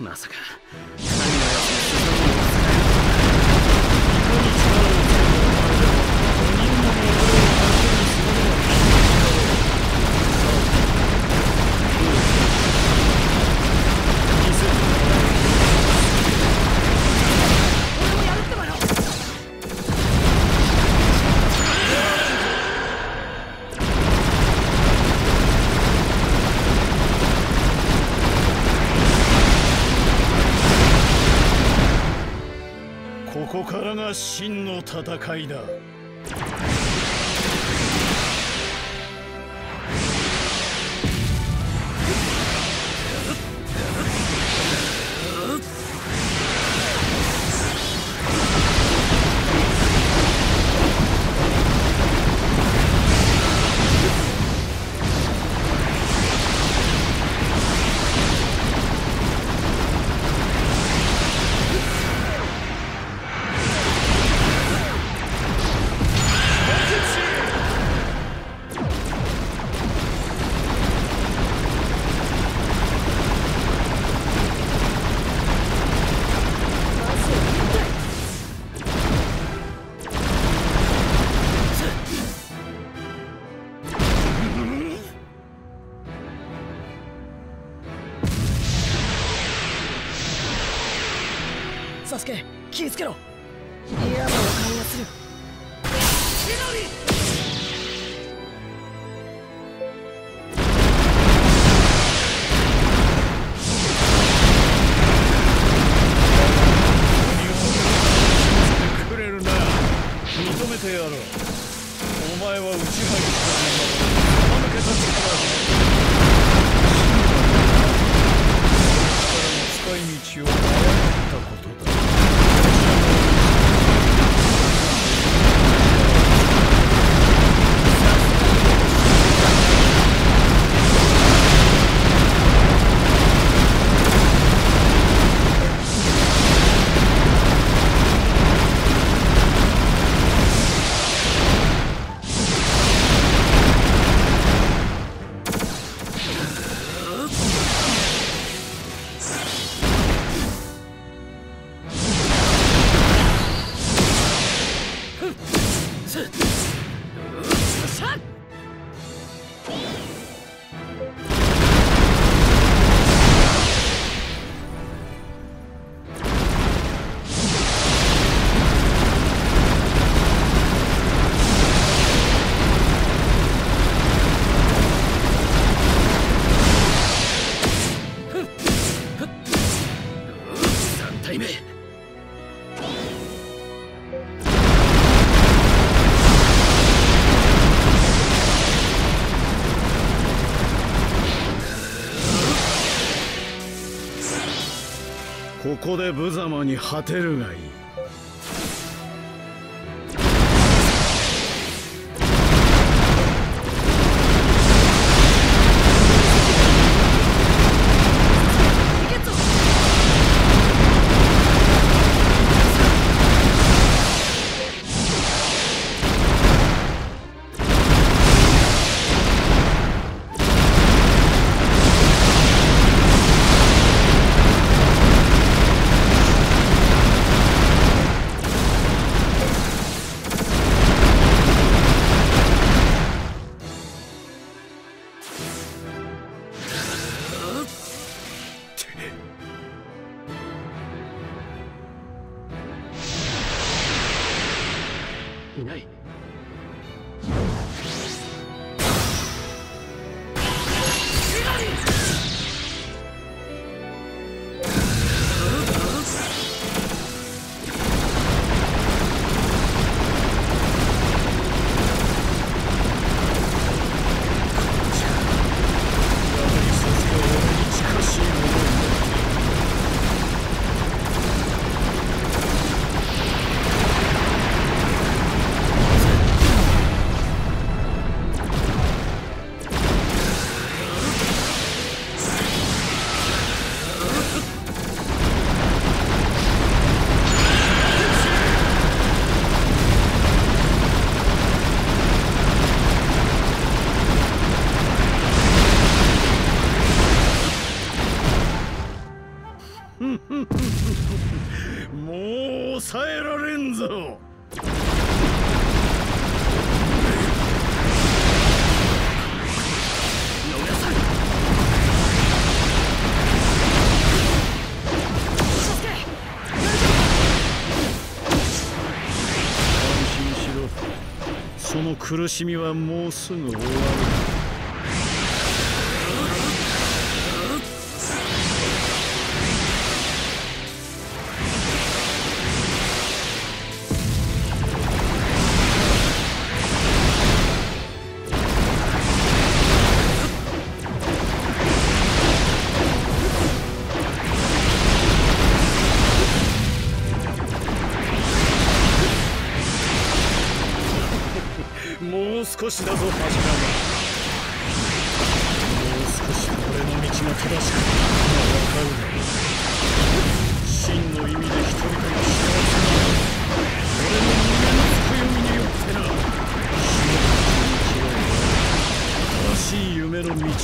まさか神のやつに進むのをここからが真の戦いだ。サスケ、気ぃつけろ。嫌な予感がする。くれるな。認めてやろう。お前は打ち入った抜けた力使い道を誤ったことだ。ここで無様に果てるがいい。いない。 もう抑えられんぞ。その苦しみはもうすぐ終わる。もう少しだぞ、柱間。もう少し俺の道が正しく分かるだろう。真の意味で人々が幸せな俺の胸の強みによってな。新しい夢の道が始まる。